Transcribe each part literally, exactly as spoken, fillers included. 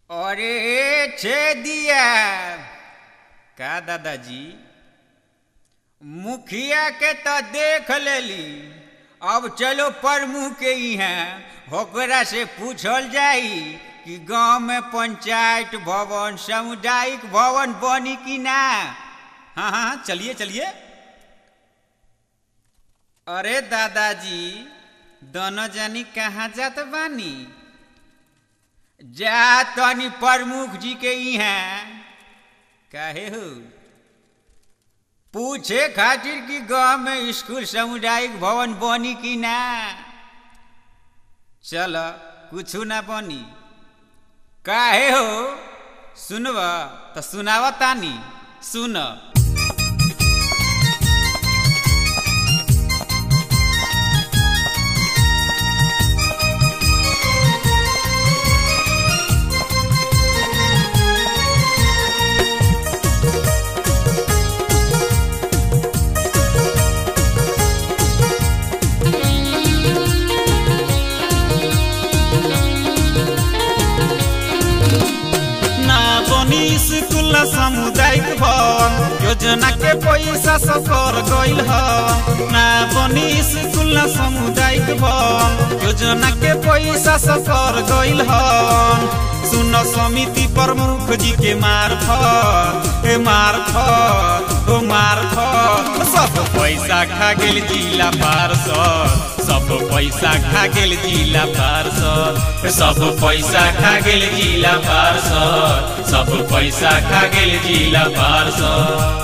अरे छे दिया का दादाजी मुखिया के तो देख लेली। अब चलो प्रमुख के यहाँ होकरा से पूछल जाई कि गांव में पंचायत भवन सामुदायिक भवन बनी कि ना। हाँ हाँ चलिए चलिए। अरे दादाजी दोनों जनी कहाँ जात बानी? जा तनी प्रमुख जी के यहाँ काहे हो पूछे खातिर कि गांव में स्कूल सामुदायिक भवन बनी कि ना। चल कुछ ना बनी काहे हो सुनब तो सुनाव तानी सुन। स्कूल सामुदायिक भवन योजना के पैसा सफर गइल ह। ना बनी स्कूल सामुदायिक भवन योजना के पैसा सफर गइल ह। सुन समिति प्रमुख जी के मार्फत ए मार्फत ओ मार्फत सब पैसा खा गेल जिला पार्षद। सब पैसा खा गेल जिला पार्षद। सब पैसा खा गेल जिला पार्षद। सब पैसा खा गेल जिला पार्षद।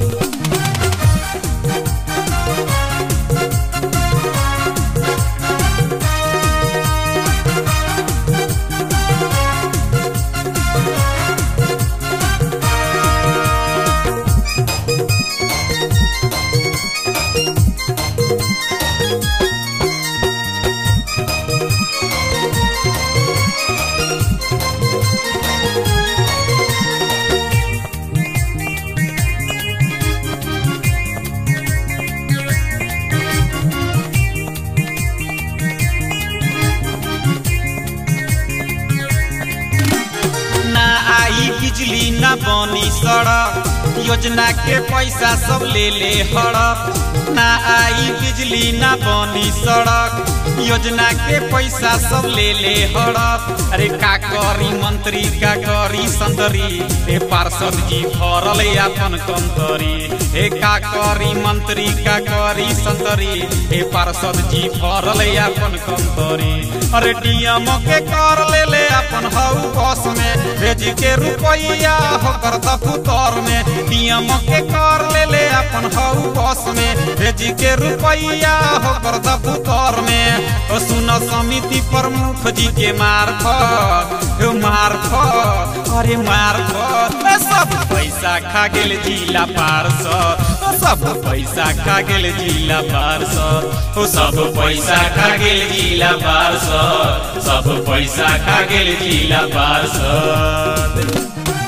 बिजली ना बनी सड़क योजना के पैसा सब ले ले हड़प। ना आई बिजली ना बनी सड़क योजना के पैसा सब ले ले हड़प। अरे का करी मंत्री का करी संतरी ए पार्षद जी भरल अपन कंतरी। ए का करी मंत्री का करी संतरी ए पार्षद जी भरल अपन कंतरी। अरे डीएम के कर ले ले अपन हऊ बस में भेज के रुपया होकर दफ्तर में। डीएम के कर ले ले अपन हऊ बस में भेज के रुपया होकर दफ्तर में। ओ सुन समिति प्रमुख जी के मार्फत मार्फत अरे मार्फत सब पैसा खा गेल जिला पार्षद। सब पैसा खा गेल जिला पार्षद। ओ सब पैसा खा गेल जिला पार्षद। सब पैसा खा गेल जिला पार्षद।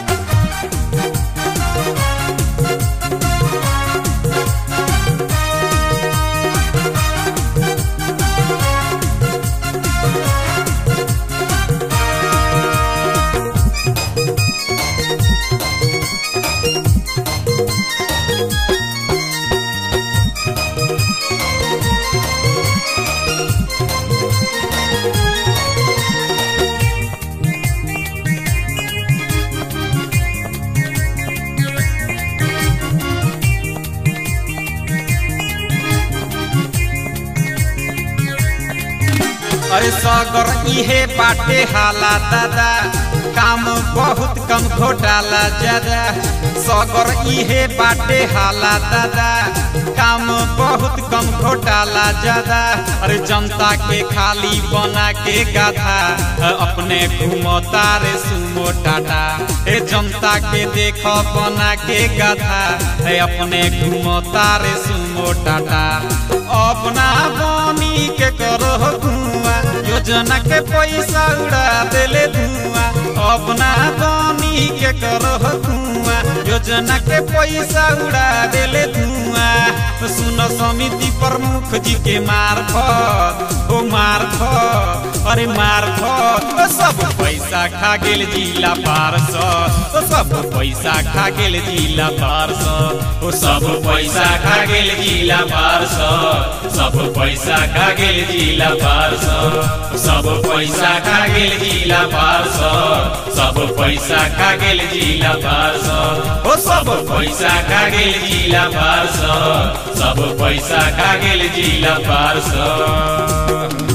अरे सगर इहे बाटे हाला दादा काम बहुत कम घोटाला ज्यादा। सगर इहे बाटे हाला दादा काम बहुत कम घोटाला ज्यादा। अरे जनता के खाली बना के गाधा अपने घूमता रे सुमो टाटा। ए जनता के देख बना के गाधा अपने घूमता रे सुमो टाटा। अपना बनी के करो धुआं योजना के पैसा उड़ा देले धुआं। अपना बनी के करो धुआं योजना के पैसा उड़ा देले धुआं। सुन समिति प्रमुख जी के मार्फत ओ मार्फत अरे मार्फत सब पैसा खा गेल जिला पार्षद। ओ सब पैसा खा गेल जिला पार्षद। ओ सब पैसा खा गेल जिला पार्षद। सब पैसा खा गेल जिला पार्षद। सब पैसा खा गेल जिला पार्षद। सब पैसा खा गेल जिला पार्षद। ओ सब पैसा खा गेल जिला पार्षद। सब पैसा खा गेल जिला पार्षद।